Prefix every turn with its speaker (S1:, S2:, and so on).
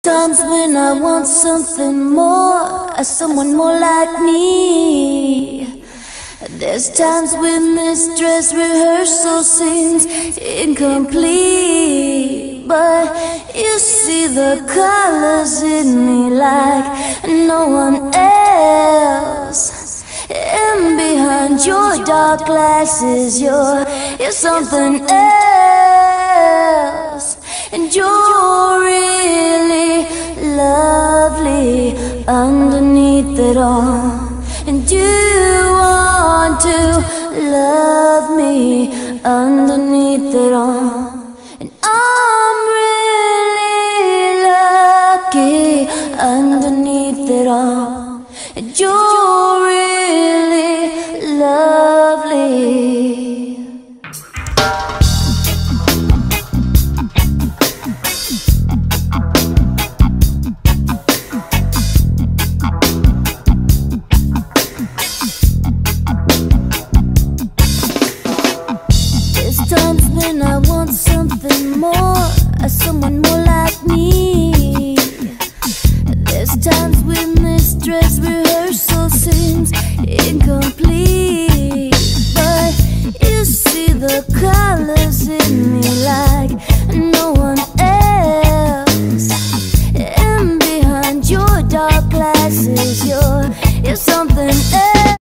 S1: times when I want something more, someone more like me. There's times when this dress rehearsal seems incomplete, but you see the colors in me like no one else. And behind your dark glasses, you're something else. And you're really lovely underneath it all. And you want to love me underneath it all. And I'm really lucky underneath it all. And you're really lovely. Times when I want something more, someone more like me. There's times when this dress rehearsal seems incomplete, but you see the colors in